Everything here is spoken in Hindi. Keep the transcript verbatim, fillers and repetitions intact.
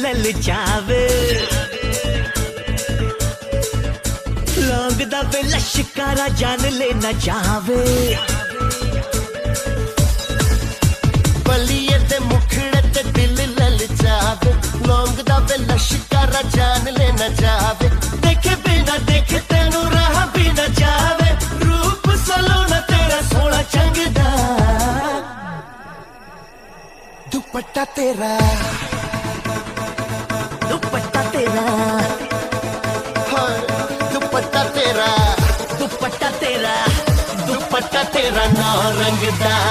ललचावे लौंग दा वे लश्कारा जान लेना चाहवे बलिए ते मुखड़े ते दिल ललचावे लौंग दा वे लश्कारा जान लेना चाहवे देखे बिना देखे तेनू रहा भी न जावे रूप सलोना तेरा सोना चंगदा दुपट्टा तेरा दुपट्टा तेरा दुपट्टा तेरा दुपट्टा तेरा दुपट्टा तेरा नौ रंग दा